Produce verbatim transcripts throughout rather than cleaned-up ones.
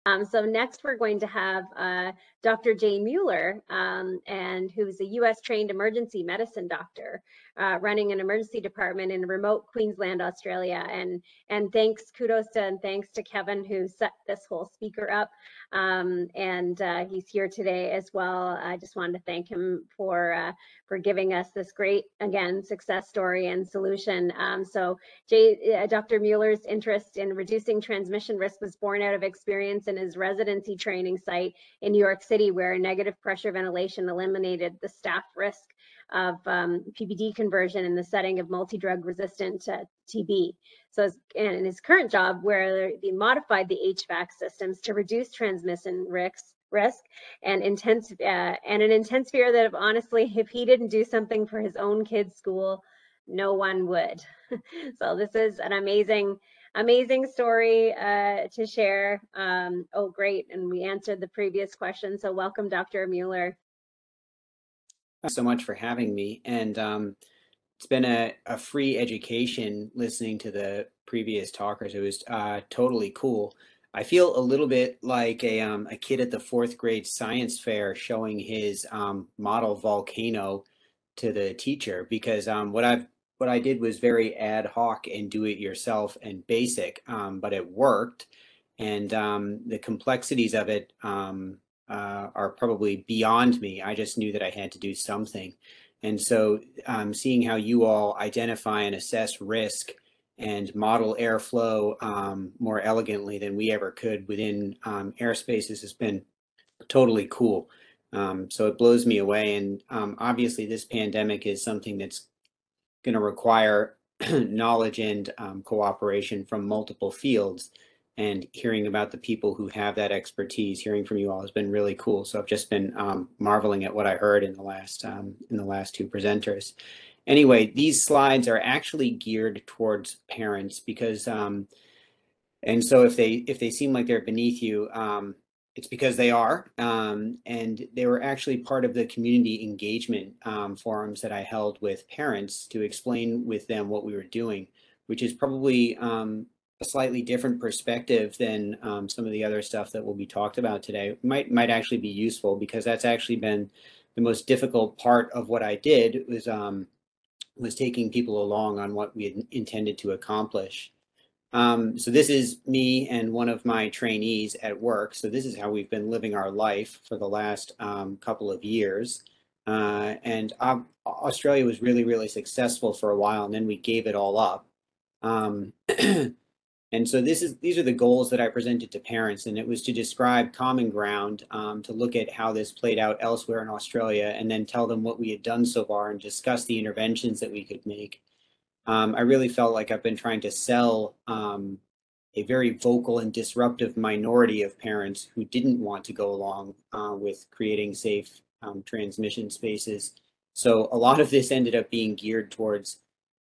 Um, so next we're going to have uh, Doctor Jane Mueller, um, and who's a U S trained emergency medicine doctor uh, running an emergency department in remote Queensland, Australia. And, and thanks, kudos to, and thanks to Kevin who set this whole speaker up. Um, and uh, he's here today as well. I just wanted to thank him for, uh, for giving us this great, again, success story and solution. Um, so Jay, uh, Doctor Mueller's interest in reducing transmission risk was born out of experience in his residency training site in New York City, where negative pressure ventilation eliminated the staff risk of um, P P D conversion in the setting of multi-drug resistant uh, T B. So his, and in his current job, where he modified the H V A C systems to reduce transmission risks, risk and intense uh, and an intense fear that if honestly, if he didn't do something for his own kids' school, no one would. So this is an amazing, amazing story uh, to share. Um, oh, great. And we answered the previous question. So welcome, Doctor Mueller. Thanks so much for having me. And um, it's been a, a free education listening to the previous talkers. It was uh, totally cool. I feel a little bit like a, um, a kid at the fourth grade science fair showing his um, model volcano to the teacher, because um, what I've what I did was very ad hoc and do it yourself and basic, um, but it worked. And um, the complexities of it um, uh, are probably beyond me. I just knew that I had to do something. And so um, seeing how you all identify and assess risk and model airflow um, more elegantly than we ever could within um, airspaces has been totally cool. Um, so it blows me away. And um, obviously this pandemic is something that's going to require knowledge and um, cooperation from multiple fields. And hearing about the people who have that expertise, hearing from you all has been really cool. So I've just been um, marveling at what I heard in the last um, in the last two presenters. Anyway, these slides are actually geared towards parents because, um, and so if they if they seem like they're beneath you, um, it's because they are. Um, and they were actually part of the community engagement um, forums that I held with parents to explain with them what we were doing, which is probably um, a slightly different perspective than um, some of the other stuff that will be talked about today. Might might actually be useful, because that's actually been the most difficult part of what I did was um, was taking people along on what we had intended to accomplish. Um, so this is me and one of my trainees at work. So this is how we've been living our life for the last um, couple of years. Uh, and um, Australia was really, really successful for a while, and then we gave it all up. Um, and so this is these are the goals that I presented to parents, and it was to describe common ground, um, to look at how this played out elsewhere in Australia, and then tell them what we had done so far and discuss the interventions that we could make. Um, I really felt like I've been trying to sell um, a very vocal and disruptive minority of parents who didn't want to go along uh, with creating safe um, transmission spaces. So a lot of this ended up being geared towards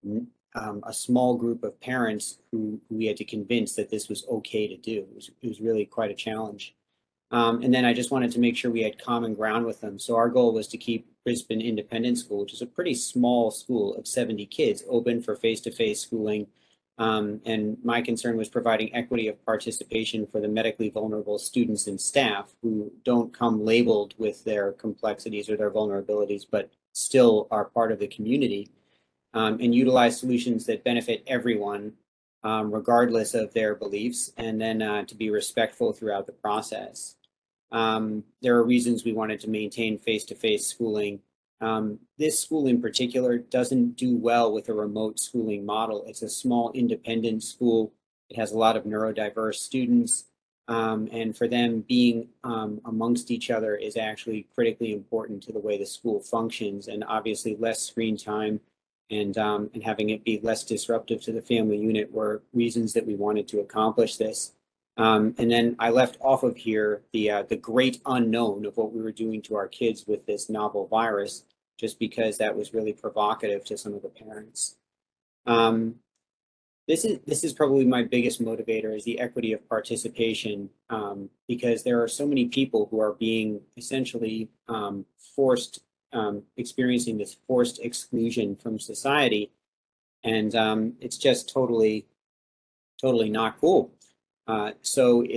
um, a small group of parents who, who we had to convince that this was okay to do. It was, it was really quite a challenge. Um, and then I just wanted to make sure we had common ground with them. So our goal was to keep Brisbane Independent School, which is a pretty small school of seventy kids, open for face-to-face schooling. Um, and my concern was providing equity of participation for the medically vulnerable students and staff who don't come labeled with their complexities or their vulnerabilities, but still are part of the community, um, and utilize solutions that benefit everyone, um, regardless of their beliefs, and then uh, to be respectful throughout the process. Um, there are reasons we wanted to maintain face-to-face schooling. Um, this school in particular doesn't do well with a remote schooling model. It's a small independent school. It has a lot of neurodiverse students. Um, and for them, being um, amongst each other is actually critically important to the way the school functions, and obviously less screen time and, um, and having it be less disruptive to the family unit were reasons that we wanted to accomplish this. Um, and then I left off of here the uh, the great unknown of what we were doing to our kids with this novel virus, just because that was really provocative to some of the parents. Um, this is this is probably my biggest motivator, is the equity of participation, um, because there are so many people who are being essentially um, forced, um, experiencing this forced exclusion from society, and um, it's just totally, totally not cool. Uh, so if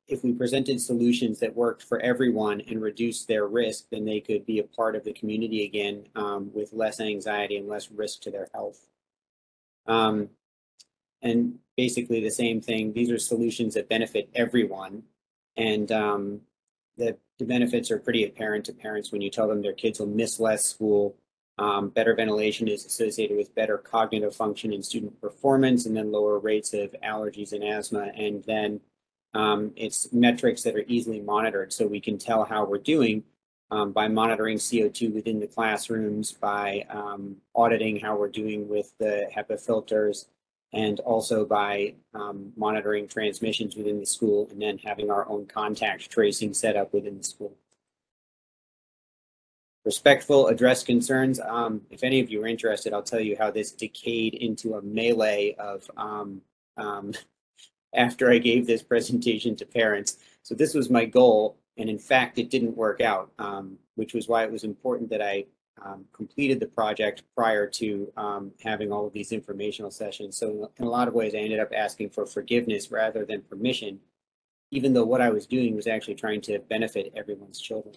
if we presented solutions that worked for everyone and reduced their risk, then they could be a part of the community again um, with less anxiety and less risk to their health. Um, and basically the same thing, these are solutions that benefit everyone. And um, the, the benefits are pretty apparent to parents when you tell them their kids will miss less school. Um, better ventilation is associated with better cognitive function and student performance, and then lower rates of allergies and asthma. And then um, it's metrics that are easily monitored, so we can tell how we're doing um, by monitoring C O two within the classrooms, by um, auditing how we're doing with the HEPA filters, and also by um, monitoring transmissions within the school, and then having our own contact tracing set up within the school. Respectful address concerns. Um, if any of you are interested, I'll tell you how this decayed into a melee of um, um, after I gave this presentation to parents. So this was my goal, and in fact, it didn't work out, um, which was why it was important that I um, completed the project prior to um, having all of these informational sessions. So in a lot of ways, I ended up asking for forgiveness rather than permission, even though what I was doing was actually trying to benefit everyone's children.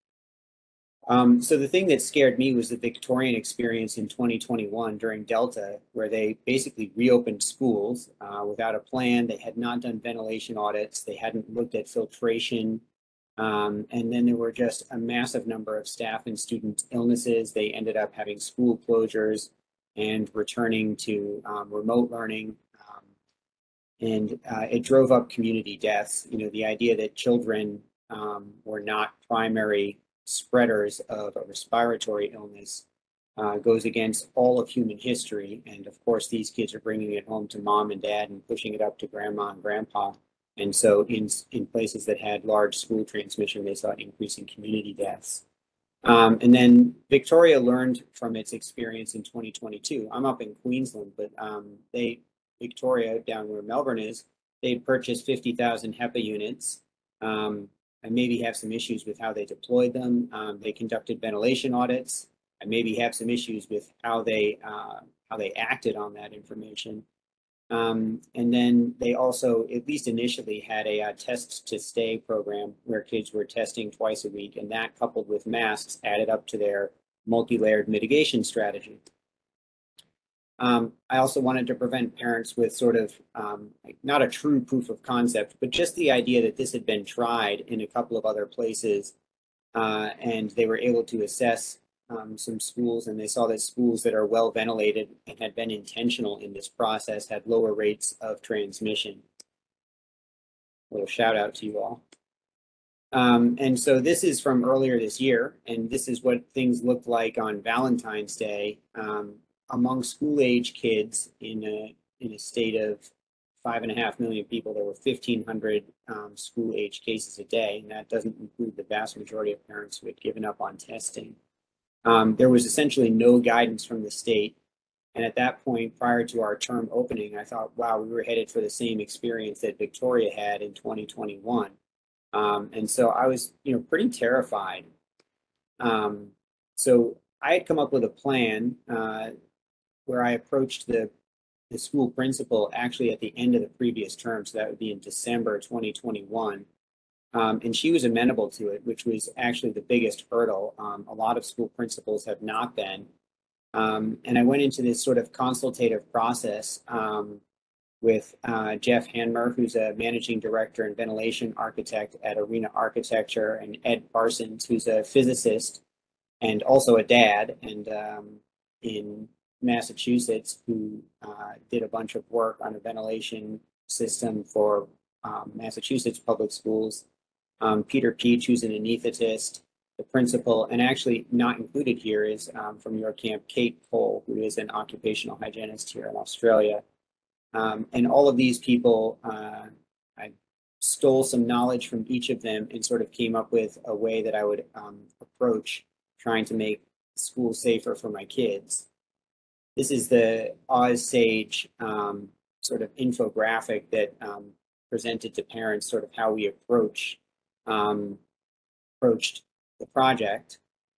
Um, so the thing that scared me was the Victorian experience in twenty twenty-one during Delta, where they basically reopened schools uh, without a plan. They had not done ventilation audits. They hadn't looked at filtration. Um, and then there were just a massive number of staff and student illnesses. They ended up having school closures and returning to um, remote learning. Um, and uh, it drove up community deaths. You know, the idea that children um, were not primary spreaders of a respiratory illness uh, goes against all of human history. And of course, these kids are bringing it home to mom and dad and pushing it up to grandma and grandpa. And so in, in places that had large school transmission, they saw increasing community deaths. Um, and then Victoria learned from its experience in twenty twenty-two. I'm up in Queensland, but um, they, Victoria, down where Melbourne is, they purchased fifty thousand HEPA units. Um, I maybe have some issues with how they deployed them. Um, they conducted ventilation audits. I maybe have some issues with how they uh, how they acted on that information. Um, and then they also, at least initially, had a uh, test to stay program where kids were testing twice a week, and that coupled with masks added up to their multi-layered mitigation strategy. Um, I also wanted to prevent parents with sort of um, like not a true proof of concept, but just the idea that this had been tried in a couple of other places, uh, and they were able to assess um, some schools, and they saw that schools that are well ventilated and had been intentional in this process had lower rates of transmission. A little shout out to you all. Um, and so this is from earlier this year, and this is what things looked like on Valentine's Day. Um, among school-age kids in a in a state of five and a half million people, there were fifteen hundred um, school-age cases a day, and that doesn't include the vast majority of parents who had given up on testing. Um, there was essentially no guidance from the state, and at that point, prior to our term opening, I thought, wow, we were headed for the same experience that Victoria had in twenty twenty-one, um, and so I was, you know, pretty terrified. Um, so I had come up with a plan. Uh, where I approached the, the school principal actually at the end of the previous term, so that would be in December twenty twenty-one. Um, and she was amenable to it, which was actually the biggest hurdle. Um, a lot of school principals have not been. Um, and I went into this sort of consultative process um, with uh, Jeff Hanmer, who's a managing director and ventilation architect at Arena Architecture, and Ed Parsons, who's a physicist and also a dad, and um, in Massachusetts, who uh, did a bunch of work on a ventilation system for um, Massachusetts public schools. Um, Peter Peach, who's an anesthetist, the principal, and actually not included here is um, from your camp, Kate Cole, who is an occupational hygienist here in Australia. Um, and all of these people, uh, I stole some knowledge from each of them and sort of came up with a way that I would um, approach trying to make school safer for my kids. This is the AusSage um, sort of infographic that um, presented to parents sort of how we approach um, approached the project.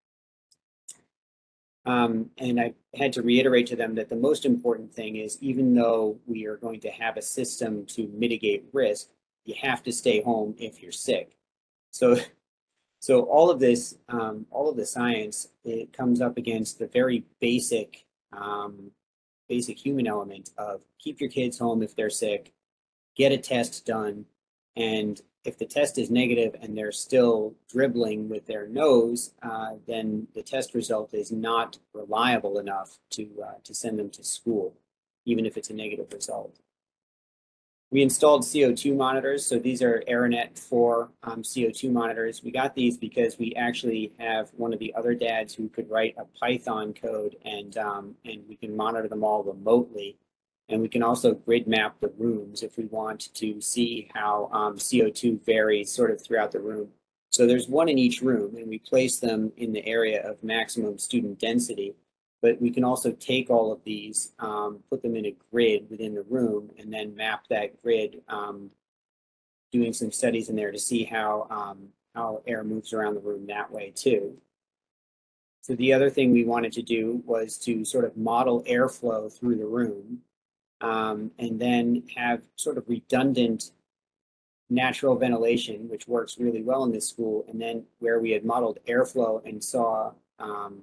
Um, and I had to reiterate to them that the most important thing is, even though we are going to have a system to mitigate risk, you have to stay home if you're sick. So, so all of this, um, all of the science, it comes up against the very basic, um, basic human element of keep your kids home if they're sick, get a test done, and if the test is negative and they're still dribbling with their nose, uh, then the test result is not reliable enough to uh, to send them to school, even if it's a negative result. We installed C O two monitors, so these are Aranet four um, C O two monitors. We got these because we actually have one of the other dads who could write a Python code, and um, and we can monitor them all remotely. And we can also grid map the rooms if we want to see how um, C O two varies sort of throughout the room. So there's one in each room, and we place them in the area of maximum student density. But we can also take all of these, um, put them in a grid within the room, and then map that grid, um, doing some studies in there to see how, um, how air moves around the room that way too. So the other thing we wanted to do was to sort of model airflow through the room, um, and then have sort of redundant natural ventilation, which works really well in this school. And then where we had modeled airflow and saw um,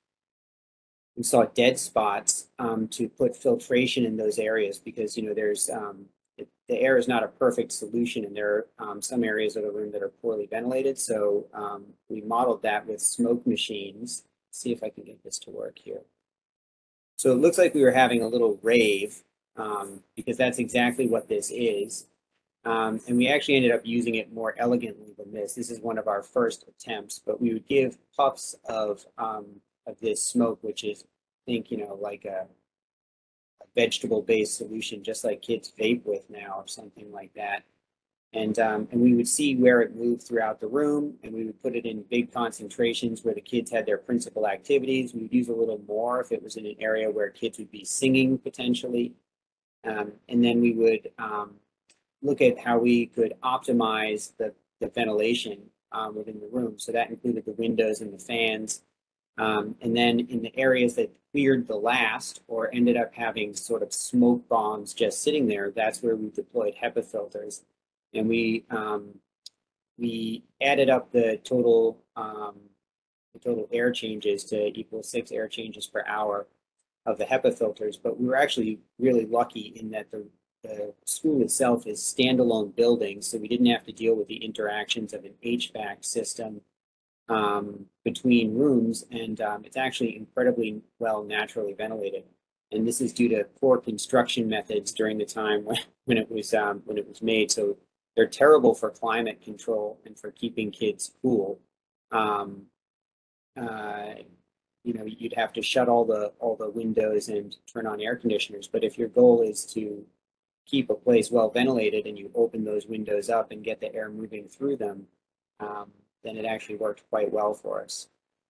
we saw dead spots, um, to put filtration in those areas, because you know there's um, it, the air is not a perfect solution, and there are um, some areas of the room that are poorly ventilated. So um, we modeled that with smoke machines. Let's see if I can get this to work here. So it looks like we were having a little rave, um, because that's exactly what this is. Um, and we actually ended up using it more elegantly than this. This is one of our first attempts, but we would give puffs of um, of this smoke, which is, think, you know, like a, a vegetable-based solution, just like kids vape with now, or something like that. And um, and we would see where it moved throughout the room, and we would put it in big concentrations where the kids had their principal activities. We would use a little more if it was in an area where kids would be singing potentially, um, and then we would um, look at how we could optimize the, the ventilation um, within the room. So that included the windows and the fans. Um, and then in the areas that cleared the last or ended up having sort of smoke bombs just sitting there, that's where we deployed HEPA filters. And we um, we added up the total um, the total air changes to equal six air changes per hour of the HEPA filters. But we were actually really lucky in that the the school itself is standalone buildings, so we didn't have to deal with the interactions of an H V A C system um, between rooms, and um, it's actually incredibly well naturally ventilated. And this is due to poor construction methods during the time when, when it was um, when it was made. So they're terrible for climate control and for keeping kids cool. Um, uh, you know, you'd have to shut all the all the windows and turn on air conditioners. But if your goal is to keep a place well ventilated and you open those windows up and get the air moving through them, um, then it actually worked quite well for us.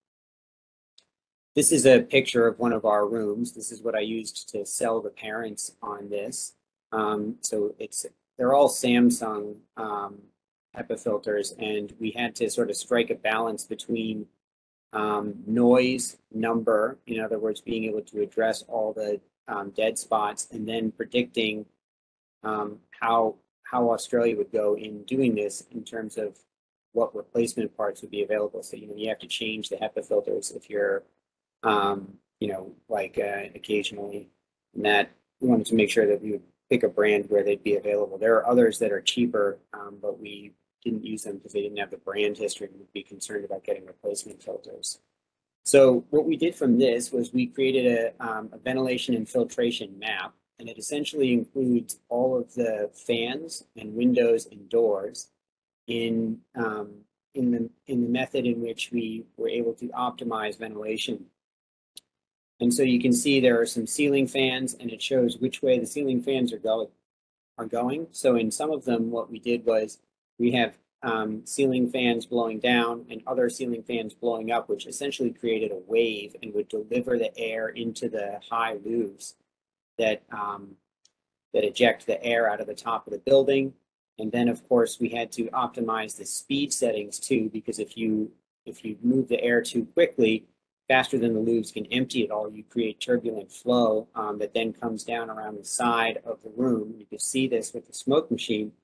This is a picture of one of our rooms. This is what I used to sell the parents on this. Um, so it's they're all Samsung um, HEPA filters, and we had to sort of strike a balance between um, noise, number, in other words, being able to address all the um, dead spots, and then predicting Um, how how Australia would go in doing this in terms of what replacement parts would be available. So you know you have to change the HEPA filters if you're um, you know like uh, occasionally, and that we wanted to make sure that we would pick a brand where they'd be available. There are others that are cheaper, um, but we didn't use them because they didn't have the brand history and would be concerned about getting replacement filters. So what we did from this was we created a, um, a ventilation and filtration map, and it essentially includes all of the fans and windows and doors in um, in the in the method in which we were able to optimize ventilation. And so you can see there are some ceiling fans, and it shows which way the ceiling fans are going are going. So in some of them, what we did was we have um, ceiling fans blowing down and other ceiling fans blowing up, which essentially created a wave and would deliver the air into the high roofs that um, that eject the air out of the top of the building. And then, of course, we had to optimize the speed settings too, because if you if you move the air too quickly, faster than the loops can empty it all, you create turbulent flow um, that then comes down around the side of the room. You can see this with the smoke machine.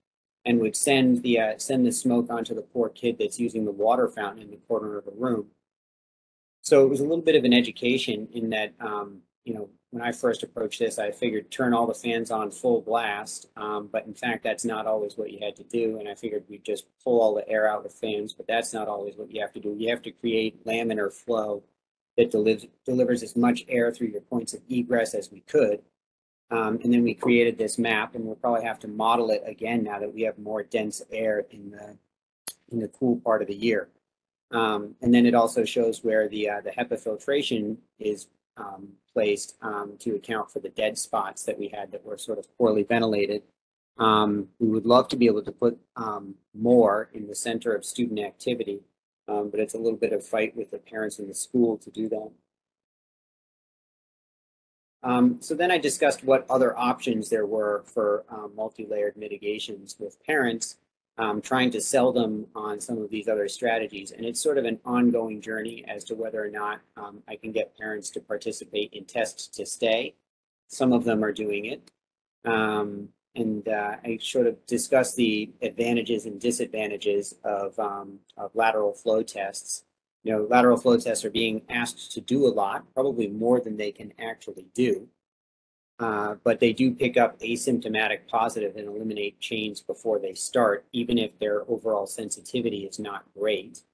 and would send the uh, send the smoke onto the poor kid that's using the water fountain in the corner of the room. So it was a little bit of an education in that, um, you know, when I first approached this, I figured turn all the fans on full blast, um, but in fact, that's not always what you had to do. And I figured we'd just pull all the air out with fans, but that's not always what you have to do. You have to create laminar flow that delivers delivers as much air through your points of egress as we could. Um, and then we created this map, and we'll probably have to model it again now that we have more dense air in the in the cool part of the year. Um, and then it also shows where the uh, the HEPA filtration is um, placed um, to account for the dead spots that we had that were sort of poorly ventilated. Um, we would love to be able to put um, more in the center of student activity, um, but it's a little bit of fight with the parents in the school to do that. Um, so then I discussed what other options there were for um, multi-layered mitigations with parents, um, trying to sell them on some of these other strategies. And it's sort of an ongoing journey as to whether or not um, I can get parents to participate in Test to Stay. Some of them are doing it. Um, and uh, I sort of discussed the advantages and disadvantages of, um, of lateral flow tests. You know, lateral flow tests are being asked to do a lot, probably more than they can actually do. Uh, but they do pick up asymptomatic positive and eliminate chains before they start, even if their overall sensitivity is not great.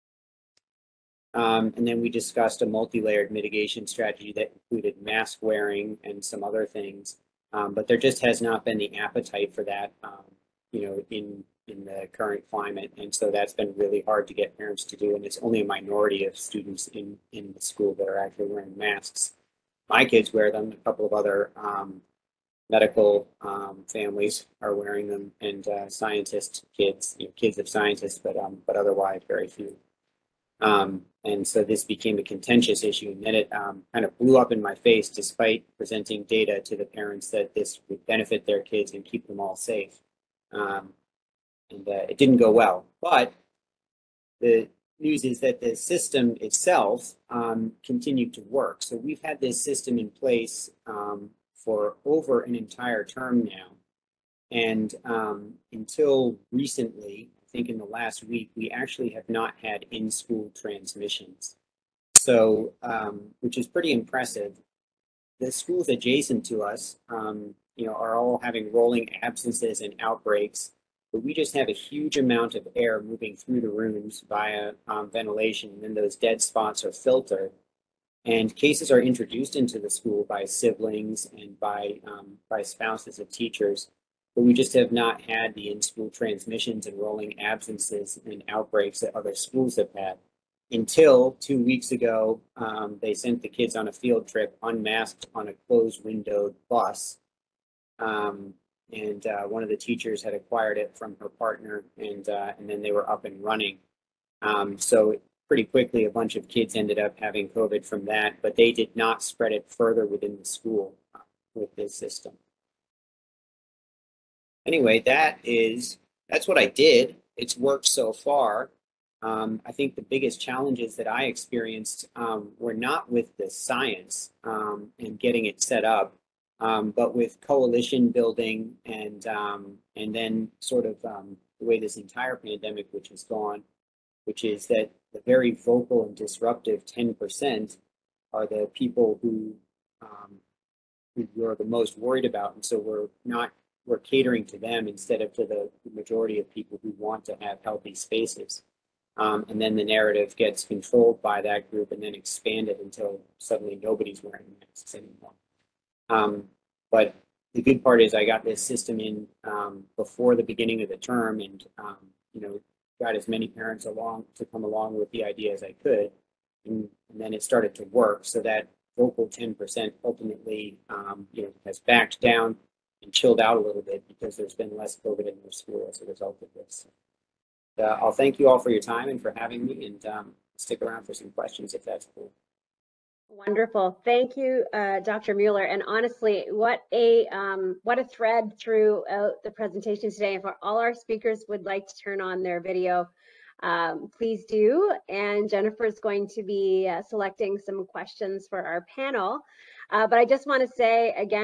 Um, and then we discussed a multi-layered mitigation strategy that included mask wearing and some other things. Um, but there just has not been the appetite for that, um, you know, in in the current climate. And so that's been really hard to get parents to do. And it's only a minority of students in, in the school that are actually wearing masks. My kids wear them. A couple of other um, medical um, families are wearing them, and uh, scientist kids, you know, kids of scientists, but um, but otherwise very few. Um, and so this became a contentious issue, and then it um, kind of blew up in my face, despite presenting data to the parents that this would benefit their kids and keep them all safe. Um, and uh, it didn't go well. But the news is that the system itself um, continued to work. So we've had this system in place um, for over an entire term now. And um, until recently, I think in the last week, we actually have not had in-school transmissions. So, um, which is pretty impressive. The schools adjacent to us, um, you know, are all having rolling absences and outbreaks, but we just have a huge amount of air moving through the rooms via um, ventilation, and then those dead spots are filtered. And cases are introduced into the school by siblings and by um, by spouses of teachers, but we just have not had the in-school transmissions and rolling absences and outbreaks that other schools have had. Until two weeks ago, um, they sent the kids on a field trip unmasked on a closed windowed bus. Um, and uh, one of the teachers had acquired it from her partner, and, uh, and then they were up and running. Um, so pretty quickly, a bunch of kids ended up having COVID from that, but they did not spread it further within the school uh, with this system. Anyway, that is, that's what I did. It's worked so far. Um, I think the biggest challenges that I experienced um, were not with the science um, and getting it set up, um, but with coalition building and um, and then sort of um, the way this entire pandemic, which has gone, which is that the very vocal and disruptive ten percent are the people who um, who we're the most worried about, and so we're not we're catering to them instead of to the majority of people who want to have healthy spaces. Um, and then the narrative gets controlled by that group and then expanded until suddenly nobody's wearing masks anymore. Um, but the good part is I got this system in um, before the beginning of the term, and um, you know, got as many parents along to come along with the idea as I could, and, and then it started to work. So that vocal ten percent ultimately, um, you know, has backed down and chilled out a little bit because there's been less COVID in their school as a result of this. Uh, I'll thank you all for your time and for having me, and um, stick around for some questions if that's cool. Wonderful. Thank you, uh, Doctor Mueller. And honestly, what a um, what a thread throughout the presentation today. If all our speakers would like to turn on their video, um, please do. And Jennifer is going to be uh, selecting some questions for our panel. Uh, but I just want to say again,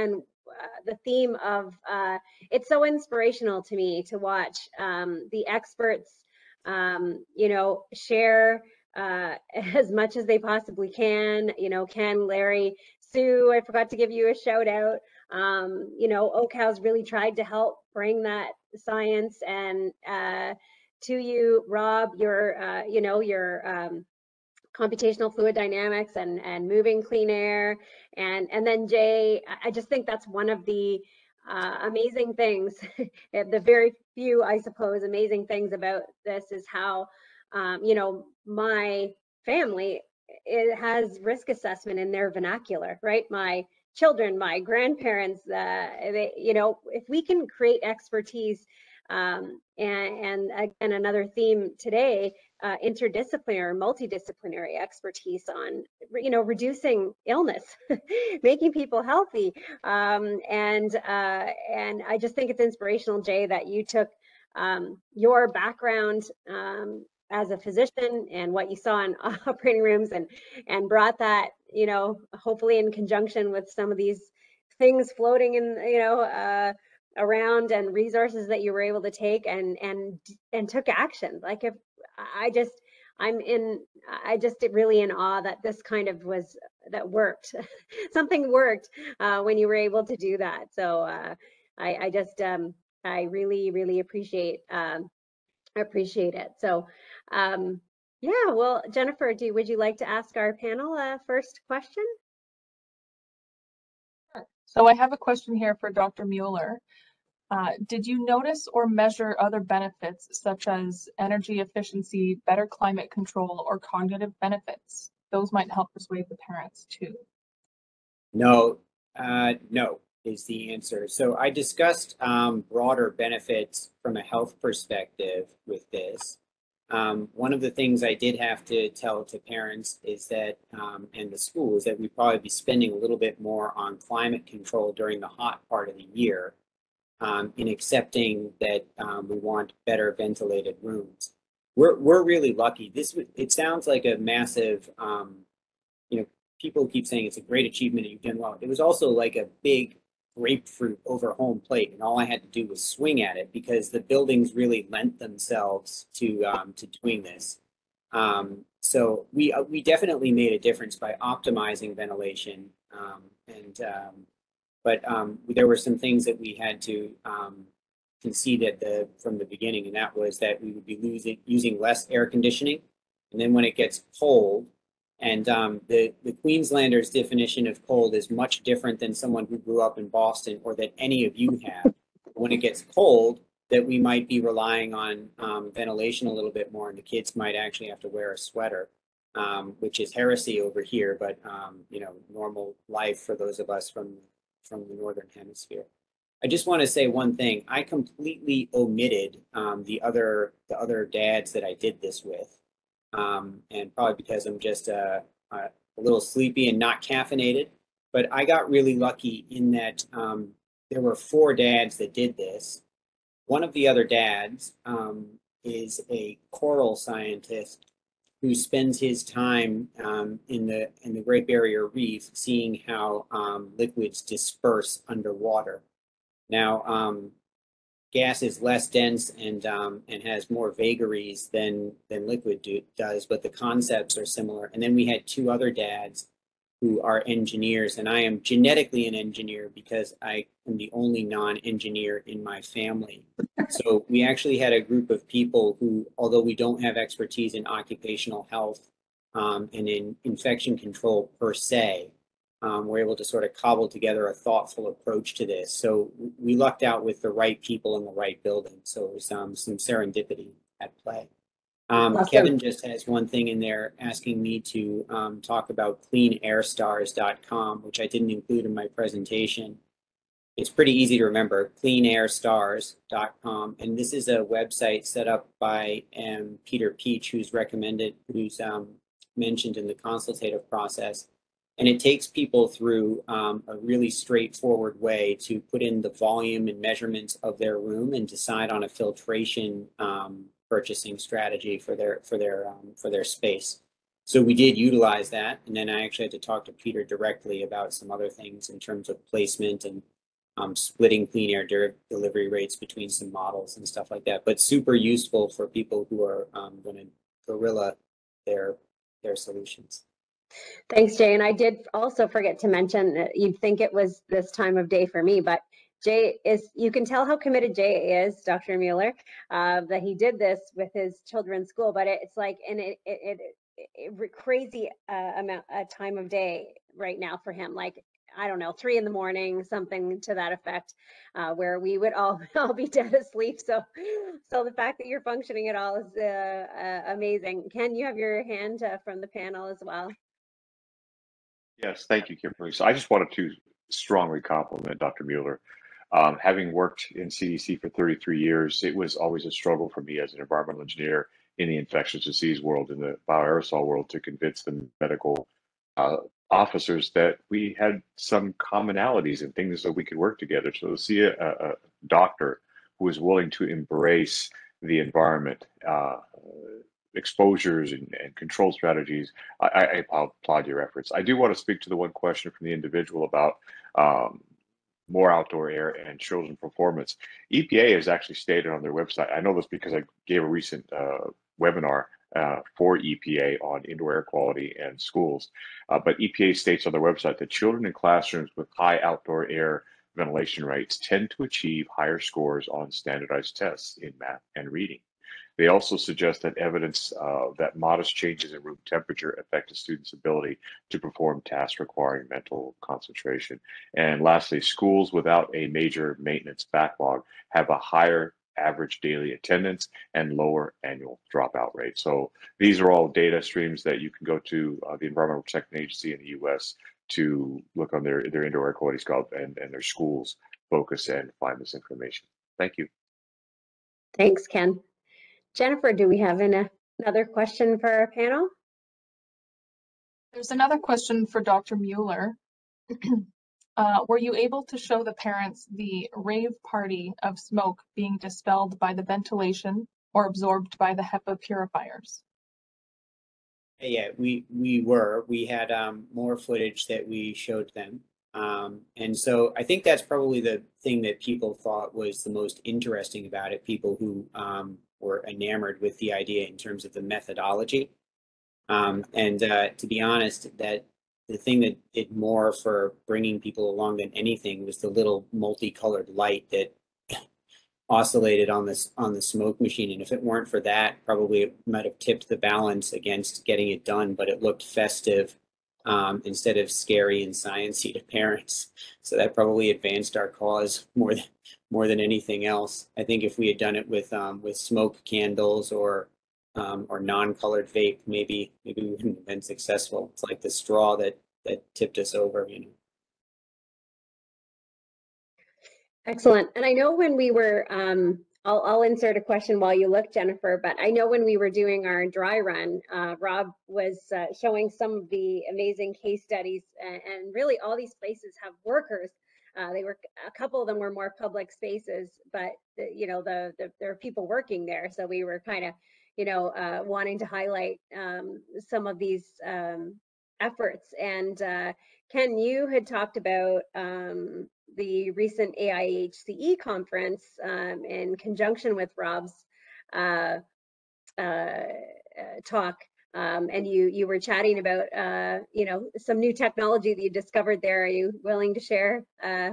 uh, the theme of, uh, it's so inspirational to me to watch um, the experts, um, you know, share uh, as much as they possibly can. You know, Ken, Larry, Sue, I forgot to give you a shout out. Um, you know, OCal's really tried to help bring that science and uh, to you, Rob, your, uh, you know, your um, computational fluid dynamics and and moving clean air, and and then Jay, I just think that's one of the uh, amazing things, the very few, I suppose, amazing things about this is how, um, you know, my family, it has risk assessment in their vernacular, right? My children, my grandparents, uh, they, you know, if we can create expertise, um, and, and again, another theme today, uh, interdisciplinary, multidisciplinary expertise on, you know, reducing illness, making people healthy, um, and uh, and I just think it's inspirational, Jay, that you took um, your background um, as a physician and what you saw in operating rooms and and brought that, you know, hopefully in conjunction with some of these things floating in, you know, uh, around, and resources that you were able to take and and and took action. Like, if I just, I'm in, I just really in awe that this kind of was, that worked. Something worked uh, when you were able to do that. So uh, I, I just, um, I really, really appreciate, um, appreciate it. So um, yeah, well, Jennifer, do, would you like to ask our panel a first question? So I have a question here for Doctor Mueller. Uh, did you notice or measure other benefits such as energy efficiency, better climate control, or cognitive benefits? Those might help persuade the parents too. No, uh, no is the answer. So I discussed um, broader benefits from a health perspective with this. Um, one of the things I did have to tell to parents is that, um, and the schools, that we'd probably be spending a little bit more on climate control during the hot part of the year, um, in accepting that um, we want better ventilated rooms. We're, we're really lucky. This, it sounds like a massive, um, you know, people keep saying it's a great achievement and you've done well. It was also like a big grapefruit over home plate, and all I had to do was swing at it because the buildings really lent themselves to um, to doing this. Um, so we uh, we definitely made a difference by optimizing ventilation, um, and um, but um, there were some things that we had to um, concede at the from the beginning, and that was that we would be losing using less air conditioning, and then when it gets cold. And um, the, the Queenslanders' definition of cold is much different than someone who grew up in Boston or that any of you have. When it gets cold, that we might be relying on um, ventilation a little bit more, and the kids might actually have to wear a sweater, um, which is heresy over here, but um, you know, normal life for those of us from from the northern hemisphere. I just want to say one thing. I completely omitted um, the other the other dads that I did this with. Um, and probably because I'm just uh, uh, a little sleepy and not caffeinated. But I got really lucky in that um, there were four dads that did this. One of the other dads um, is a coral scientist who spends his time um, in the in the Great Barrier Reef, seeing how um, liquids disperse underwater. Now, um, gas is less dense and um, and has more vagaries than than liquid do, does, but the concepts are similar. And then we had two other dads who are engineers, and I am genetically an engineer because I am the only non-engineer in my family. So we actually had a group of people who, although we don't have expertise in occupational health um, and in infection control per se, um, we're able to sort of cobble together a thoughtful approach to this. So we lucked out with the right people in the right building. So it was um, some serendipity at play. Um, awesome. Kevin just has one thing in there asking me to um, talk about clean air stars dot com, which I didn't include in my presentation. It's pretty easy to remember, clean air stars dot com. And this is a website set up by um, Peter Peach, who's recommended, who's um, mentioned in the consultative process. And it takes people through um, a really straightforward way to put in the volume and measurements of their room and decide on a filtration um, purchasing strategy for their for their um, for their space. So we did utilize that, and then I actually had to talk to Peter directly about some other things in terms of placement and um, splitting clean air de delivery rates between some models and stuff like that. But super useful for people who are um, going to guerrilla their their solutions. Thanks, Jay. And I did also forget to mention that you'd think it was this time of day for me, but Jay is, you can tell how committed Jay is, Doctor Mueller, uh, that he did this with his children's school, but it's like, and it, it, it, it crazy uh, amount, a time of day right now for him. Like, I don't know, three in the morning, something to that effect, uh, where we would all, all be dead asleep. So, so the fact that you're functioning at all is uh, uh, amazing. Ken, you have your hand uh, from the panel as well. Yes, thank you, Kimberly. So I just wanted to strongly compliment Doctor Mueller. Um, having worked in C D C for thirty-three years, it was always a struggle for me as an environmental engineer in the infectious disease world, in the bioaerosol world, to convince the medical uh, officers that we had some commonalities and things that we could work together. So to see a, a doctor who is willing to embrace the environment, uh, exposures and, and control strategies, I, I applaud your efforts. I do want to speak to the one question from the individual about um, more outdoor air and children performance. E P A has actually stated on their website, I know this because I gave a recent uh, webinar uh, for E P A on indoor air quality and schools, uh, but E P A states on their website that children in classrooms with high outdoor air ventilation rates tend to achieve higher scores on standardized tests in math and reading. They also suggest that evidence uh, that modest changes in room temperature affect a student's ability to perform tasks requiring mental concentration. And lastly, schools without a major maintenance backlog have a higher average daily attendance and lower annual dropout rate. So these are all data streams that you can go to uh, the Environmental Protection Agency in the U S to look on their, their indoor air quality scope and, and their schools focus and find this information. Thank you. Thanks, Ken. Jennifer, do we have an, another question for our panel? There's another question for Doctor Mueller. uh, were you able to show the parents the rave party of smoke being dispelled by the ventilation or absorbed by the HEPA purifiers? Yeah, we we were. We had um, more footage that we showed them. Um, and so I think that's probably the thing that people thought was the most interesting about it, people who um, were enamored with the idea in terms of the methodology. Um, and uh, to be honest, that the thing that did more for bringing people along than anything was the little multicolored light that oscillated on this on the smoke machine. And if it weren't for that, probably it might have tipped the balance against getting it done, but it looked festive um, instead of scary and sciencey to parents. So that probably advanced our cause more than more than anything else. I think if we had done it with um, with smoke candles or um, or non-colored vape, maybe maybe we wouldn't have been successful. It's like the straw that that tipped us over, you know. Excellent. And I know when we were, um, I'll, I'll insert a question while you look, Jennifer, but I know when we were doing our dry run, uh, Rob was uh, showing some of the amazing case studies, and, and really all these places have workers. Uh, they were, a couple of them were more public spaces, but the, you know, the, the there are people working there. So we were kind of, you know, uh, wanting to highlight um, some of these um, efforts. And uh, Ken, you had talked about um, the recent A I H C E conference um, in conjunction with Rob's uh, uh, uh, talk. Um, and you you were chatting about uh, you know, some new technology that you discovered there. Are you willing to share? Uh,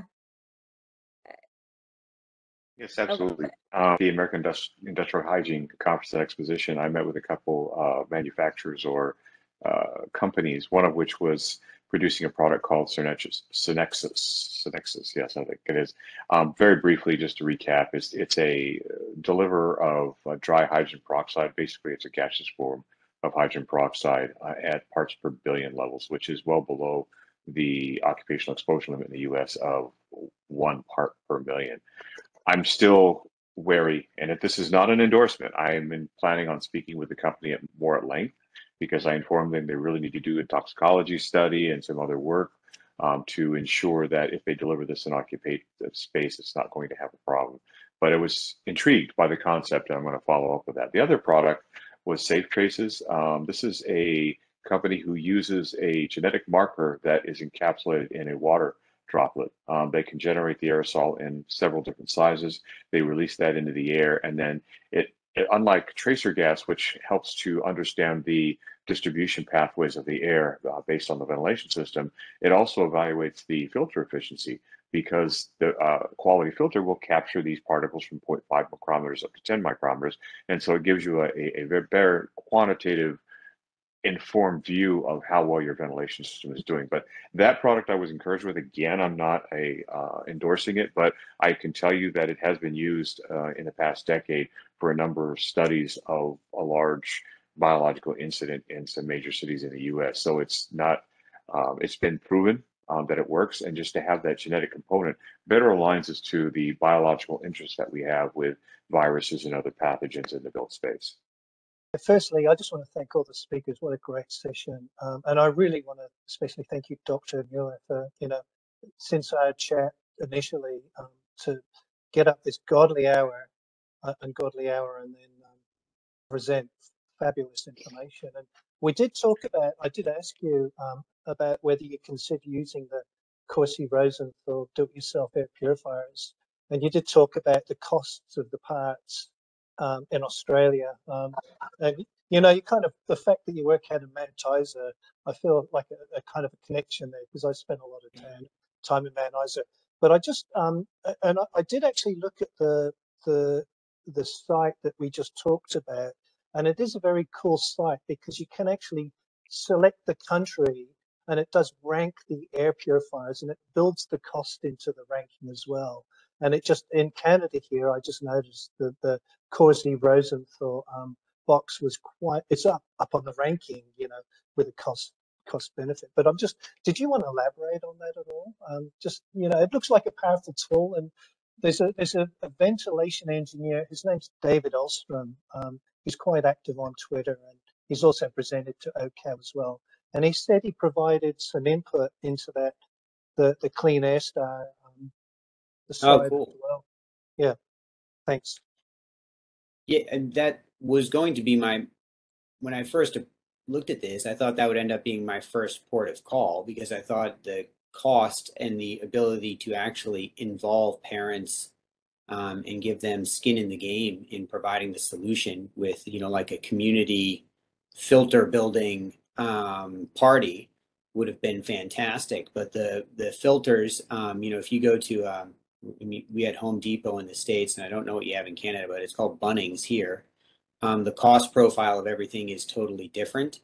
Yes, absolutely. Uh, the American Industri Industrial Hygiene Conference and Exposition, I met with a couple uh, manufacturers or uh, companies, one of which was producing a product called Synexus. Synexus, Synexus, yes, I think it is. Um, very briefly, just to recap, it's, it's a deliverer of uh, dry hydrogen peroxide. Basically, it's a gaseous form of hydrogen peroxide uh, at parts per billion levels, which is well below the occupational exposure limit in the U S of one part per million. I'm still wary, and if this is not an endorsement, I am planning on speaking with the company at more at length, because I informed them they really need to do a toxicology study and some other work um, to ensure that if they deliver this in occupational space, it's not going to have a problem. But I was intrigued by the concept, and I'm going to follow up with that. The other product was Safe Traces. Um, this is a company who uses a genetic marker that is encapsulated in a water droplet. Um, they can generate the aerosol in several different sizes. They release that into the air, and then it, it unlike tracer gas, which helps to understand the distribution pathways of the air uh, based on the ventilation system, it also evaluates the filter efficiency, because the uh, quality filter will capture these particles from zero point five micrometers up to ten micrometers. And so it gives you a, a, a very better quantitative informed view of how well your ventilation system is doing. But that product I was encouraged with. Again, I'm not a uh, endorsing it, but I can tell you that it has been used uh, in the past decade for a number of studies of a large biological incident in some major cities in the U S. So it's not, um, it's been proven um, that it works, and just to have that genetic component better aligns us to the biological interests that we have with viruses and other pathogens in the built space. Firstly, I just want to thank all the speakers. What a great session. Um, and I really want to especially thank you, Doctor Mueller, for, you know, since our chat initially, um, to get up this godly hour, uh, and godly hour and then um, present fabulous information. And we did talk about, I did ask you um, about whether you consider using the Corsi Rosenthal do-it-yourself air purifiers. And you did talk about the costs of the parts um, in Australia. Um, and, you know, you kind of, the fact that you work out in Mount Isa, I feel like a, a kind of a connection there, because I spent a lot of time, time in Mount Isa. But I just, um, and I, I did actually look at the, the, the site that we just talked about. And it is a very cool site, because you can actually select the country and it does rank the air purifiers, and it builds the cost into the ranking as well. And it just, in Canada here, I just noticed that the Corsi Rosenthal um, box was quite, it's up, up on the ranking, you know, with a cost cost benefit. But I'm just, did you want to elaborate on that at all? Um, just, you know, it looks like a powerful tool. And there's a, there's a, a ventilation engineer, his name's David Ostrom. Um, he's quite active on Twitter, and he's also presented to O C A as well. And he said he provided some input into that, the, the Clean Air Star, um, the site Oh, cool. as well. Yeah, thanks. Yeah, and that was going to be my, when I first looked at this, I thought that would end up being my first port of call, because I thought the cost and the ability to actually involve parents um, and give them skin in the game in providing the solution with, you know, like a community filter building um, party would have been fantastic. But the the filters, um, you know, if you go to, um, we had Home Depot in the States, and I don't know what you have in Canada, but it's called Bunnings here. Um, the cost profile of everything is totally different.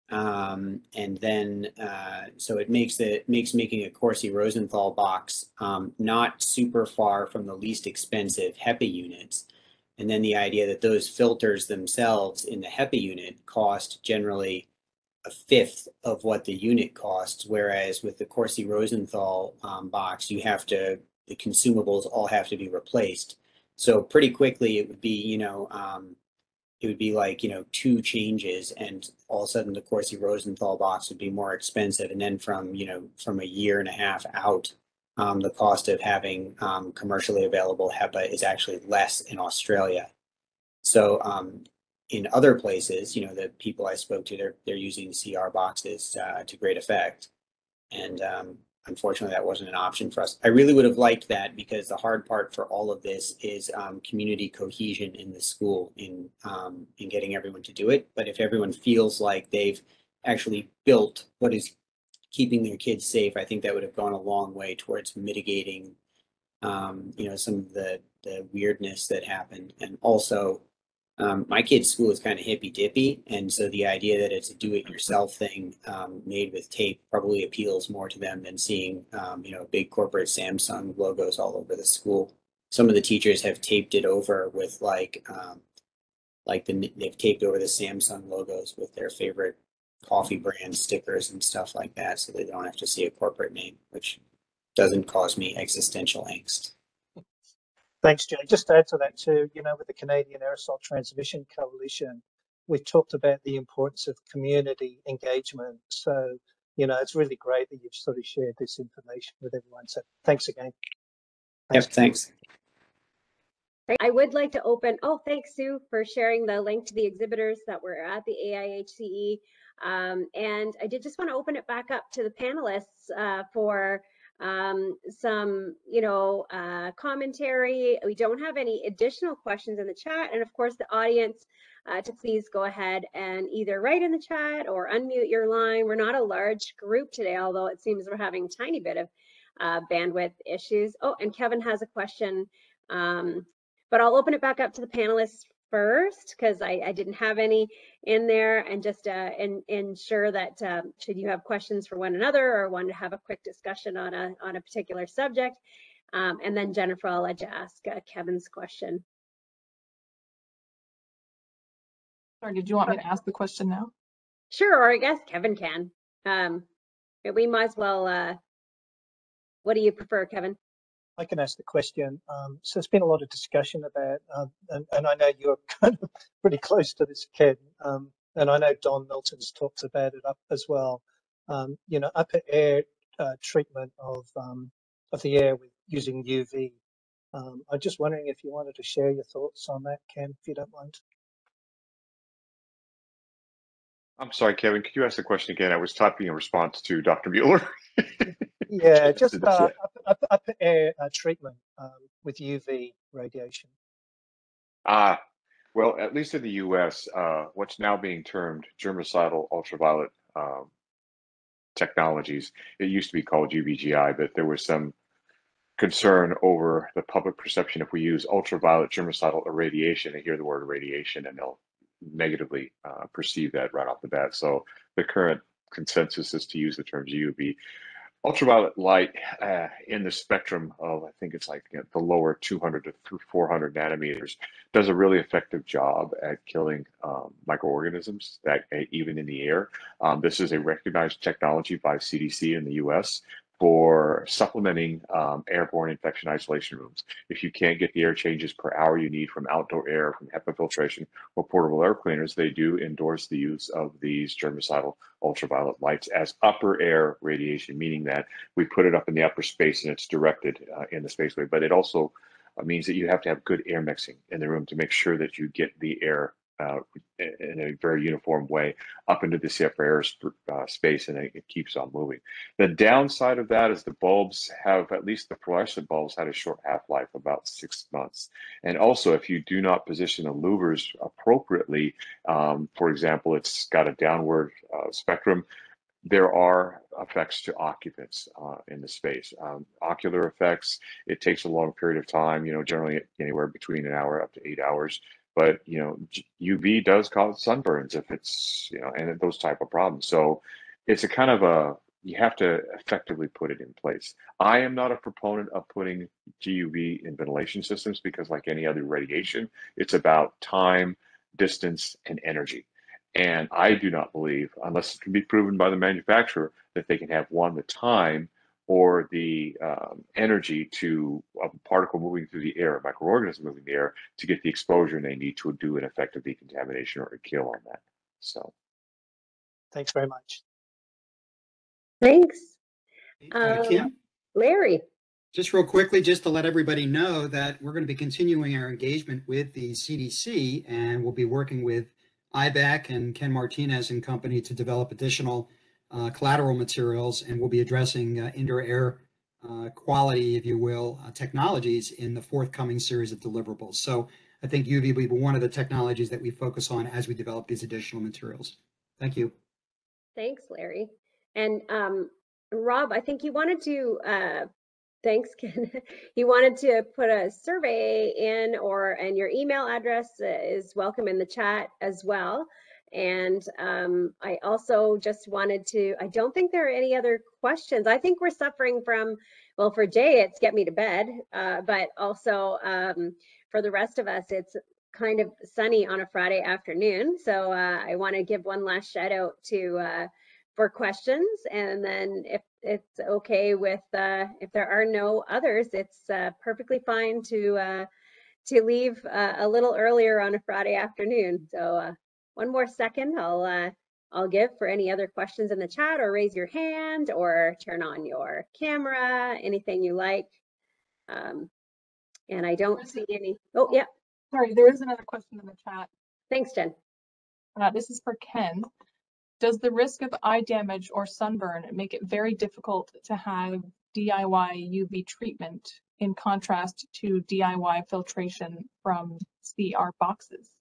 Um, and then, uh, so it makes the, makes making a Corsi Rosenthal box um, not super far from the least expensive HEPA units. And then the idea that those filters themselves in the HEPA unit cost generally a fifth of what the unit costs, whereas with the Corsi Rosenthal um, box, you have to, the consumables all have to be replaced. So pretty quickly it would be, you know, um, it would be like, you know, two changes, and all of a sudden the Corsi Rosenthal box would be more expensive. And then from, you know, from a year and a half out, um, the cost of having um, commercially available HEPA is actually less in Australia. So um, in other places, you know, the people I spoke to, they're, they're using C R boxes uh, to great effect. And um, unfortunately, that wasn't an option for us. I really would have liked that, because the hard part for all of this is um, community cohesion in the school, in um, in getting everyone to do it. But if everyone feels like they've actually built what is keeping their kids safe, I think that would have gone a long way towards mitigating, um, you know, some of the the weirdness that happened. And also, um, my kid's school is kind of hippy dippy, and so the idea that it's a do-it-yourself thing um, made with tape probably appeals more to them than seeing, um, you know, big corporate Samsung logos all over the school. Some of the teachers have taped it over with like, um, like the they've taped over the Samsung logos with their favorite coffee brand stickers and stuff like that, so they don't have to see a corporate name, which doesn't cause me existential angst. Thanks, Jay. Just to add to that too, you know, with the Canadian Aerosol Transmission Coalition, we've talked about the importance of community engagement. So, you know, it's really great that you've sort of shared this information with everyone. So thanks again. Thanks. Yep, thanks. I would like to open, oh, thanks, Sue, for sharing the link to the exhibitors that were at the A I H C E. Um, and I did just want to open it back up to the panelists uh, for um, some, you know, uh, commentary. We don't have any additional questions in the chat. And of course, the audience uh, to please go ahead and either write in the chat or unmute your line. We're not a large group today, although it seems we're having a tiny bit of uh, bandwidth issues. Oh, and Kevin has a question, um, but I'll open it back up to the panelists first because I, I didn't have any in there, and just uh, in, ensure that um, should you have questions for one another or want to have a quick discussion on a on a particular subject, um, and then Jennifer, I'll let you ask uh, Kevin's question. Sorry, did you want me to ask the question now? Sure, or I guess Kevin can. Um, we might as well. Uh, what do you prefer, Kevin? I can ask the question. Um, so there's been a lot of discussion about, uh, and, and I know you're kind of pretty close to this, Ken, um, and I know Don Milton's talked about it up as well. Um, you know, upper air uh, treatment of um, of the air with using U V. Um, I'm just wondering if you wanted to share your thoughts on that, Ken, if you don't mind. I'm sorry, Kevin, could you ask the question again? I was typing a response to Doctor Mueller. Yeah, just uh, upper, upper, upper air uh, treatment um, with U V radiation. Ah, well, at least in the U S, uh, what's now being termed germicidal ultraviolet um, technologies, it used to be called U V G I, but there was some concern over the public perception if we use ultraviolet germicidal irradiation. They hear the word irradiation and they'll negatively uh, perceive that right off the bat. So the current consensus is to use the terms U V. Ultraviolet light uh, in the spectrum of, I think it's like, you know, the lower two hundred to four hundred nanometers, does a really effective job at killing um, microorganisms that uh, even in the air. Um, this is a recognized technology by C D C in the U S for supplementing um, airborne infection isolation rooms. If you can't get the air changes per hour you need from outdoor air, from HEPA filtration or portable air cleaners, they do endorse the use of these germicidal ultraviolet lights as upper air radiation, meaning that we put it up in the upper space and it's directed uh, in the spaceway. But it also uh, means that you have to have good air mixing in the room to make sure that you get the air uh, in a very uniform way up into this upper air sp uh, space, and it, it keeps on moving. The downside of that is the bulbs have, at least the fluorescent bulbs, had a short half-life, about six months. And also, if you do not position the louvers appropriately, um, for example, it's got a downward uh, spectrum, there are effects to occupants uh, in the space. Um, ocular effects, it takes a long period of time, you know, generally anywhere between an hour up to eight hours. But, you know, U V does cause sunburns if it's, you know, and those type of problems. So it's a kind of a, you have to effectively put it in place. I am not a proponent of putting G U V in ventilation systems because, like any other radiation, it's about time, distance, and energy. And I do not believe, unless it can be proven by the manufacturer, that they can have, one, the time or the um, energy to a particle moving through the air, a microorganism moving in the air, to get the exposure they need to do an effective decontamination or a kill on that. So, thanks very much. Thanks. Uh, Um, Kim, Larry. just real quickly, just to let everybody know that we're going to be continuing our engagement with the C D C, and we'll be working with I BAC and Ken Martinez and company to develop additional uh, collateral materials, and we'll be addressing uh, indoor air uh, quality, if you will, uh, technologies in the forthcoming series of deliverables. So I think U V will be one of the technologies that we focus on as we develop these additional materials. Thank you. Thanks, Larry. And um, Rob, I think you wanted to, uh, thanks, Ken. You wanted to put a survey in, or and your email address is welcome in the chat as well. And um, I also just wanted to, I don't think there are any other questions. I think we're suffering from, well, for Jay, it's get me to bed, uh, but also um, for the rest of us, it's kind of sunny on a Friday afternoon. So uh, I want to give one last shout out to uh, for questions, and then if it's okay with uh, if there are no others, it's uh, perfectly fine to uh, to leave uh, a little earlier on a Friday afternoon. So uh, one more second, I'll uh, I'll give for any other questions in the chat, or raise your hand, or turn on your camera, anything you like. Um, and I don't see any. Oh yeah. Sorry, there is another question in the chat. Thanks, Jen. Uh, this is for Ken. Does the risk of eye damage or sunburn make it very difficult to have D I Y U V treatment in contrast to D I Y filtration from C R boxes?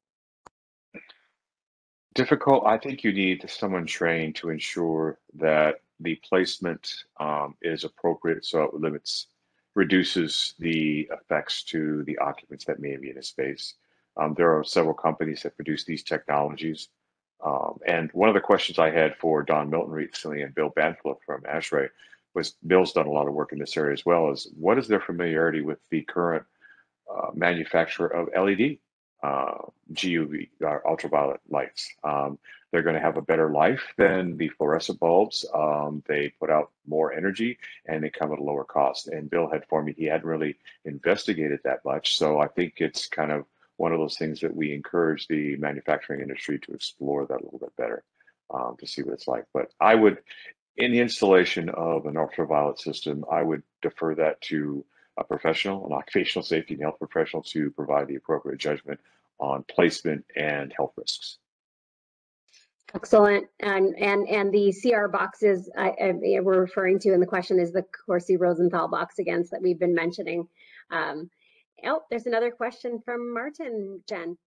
Difficult. I think you need someone trained to ensure that the placement um, is appropriate so it limits, reduces the effects to the occupants that may be in a space. Um, there are several companies that produce these technologies. Um, and one of the questions I had for Don Milton recently and Bill Banfield from ASHRAE was, Bill's done a lot of work in this area as well, is what is their familiarity with the current uh, manufacturer of L E D uh, G U V, uh, ultraviolet lights. Um, they're going to have a better life than the fluorescent bulbs. Um, they put out more energy and they come at a lower cost. And Bill had informed me he hadn't really investigated that much. So I think it's kind of one of those things that we encourage the manufacturing industry to explore that a little bit better um, to see what it's like. But I would, in the installation of an ultraviolet system, I would defer that to a professional, an occupational safety and health professional, to provide the appropriate judgment on placement and health risks. Excellent. And and and the C R boxes I, I, we're referring to in the question is the Corsi Rosenthal box again that we've been mentioning. Um, oh, there's another question from Martin, Jen.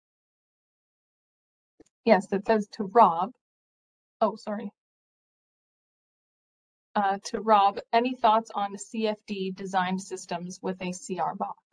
Yes, it says to Rob. Oh, sorry. Uh, to Rob, any thoughts on C F D designed systems with a C R box?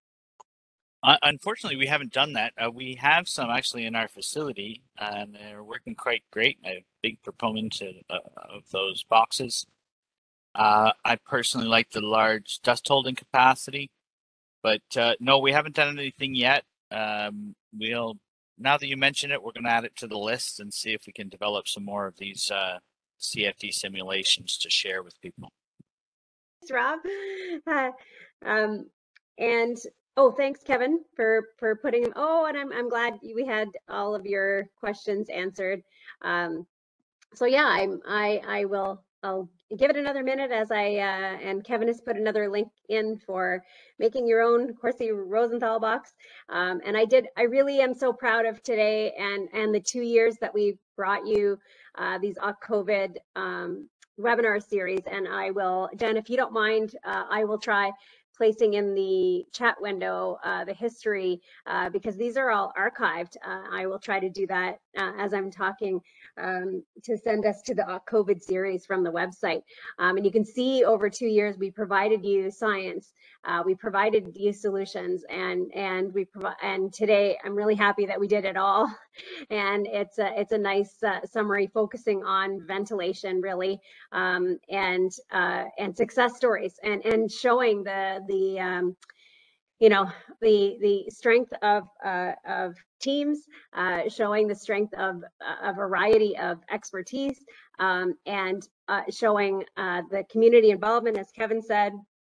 Uh, unfortunately, we haven't done that. Uh, we have some actually in our facility, and they're working quite great. I'm a big proponent of, uh, of those boxes. Uh, I personally like the large dust holding capacity, but uh, no, we haven't done anything yet. Um, we'll now that you mention it, we're going to add it to the list and see if we can develop some more of these uh, C F D simulations to share with people. Thanks, Rob. Uh, um, and oh, thanks, Kevin, for for putting them. Oh, and I'm I'm glad we had all of your questions answered. Um, so yeah, I'm I I will I'll give it another minute as I uh, and Kevin has put another link in for making your own Corsi Rosenthal box. Um, and I did I really am so proud of today and and the two years that we brought you uh, these COVID um, webinar series. And I will, Jen, if you don't mind, uh, I will try placing in the chat window uh, the history uh, because these are all archived. Uh, I will try to do that uh, as I'm talking um, to send us to the COVID series from the website. Um, and you can see over two years we provided you science, uh, we provided you solutions, and and we provide. And today I'm really happy that we did it all. And it's a it's a nice uh, summary focusing on ventilation really um, and uh, and success stories and and showing the the um, you know the the strength of uh, of teams, uh, showing the strength of a variety of expertise, um, and uh, showing uh, the community involvement, as Kevin said,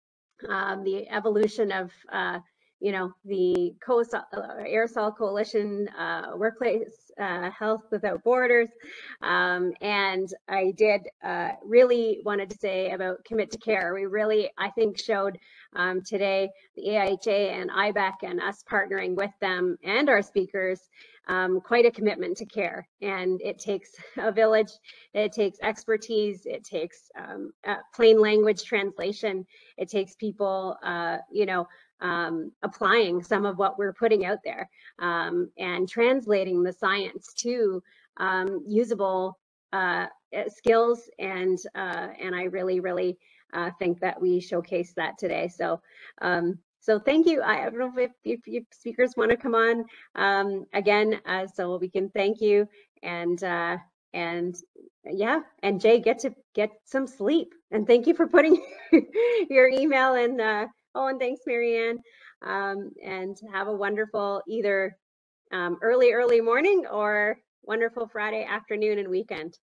um, the evolution of uh, you know the co aerosol coalition, uh, workplace uh, health without borders, um, and I did uh, really wanted to say about Commit to Care. We really, I think, showed um, today the A I H A and I B A C and us partnering with them and our speakers um, quite a commitment to care. And it takes a village, it takes expertise, it takes um, uh, plain language translation, it takes people, uh, you know, um, applying some of what we're putting out there um, and translating the science to um, usable uh, skills. And uh, and I really, really uh, think that we showcase that today. So um, so thank you. I don't know if, if, if speakers want to come on um, again, uh, so we can thank you and uh, and yeah, and Jay, get to get some sleep. And thank you for putting your email in. Uh, oh, and thanks, Marianne. Um, and have a wonderful either um, early, early morning or wonderful Friday afternoon and weekend.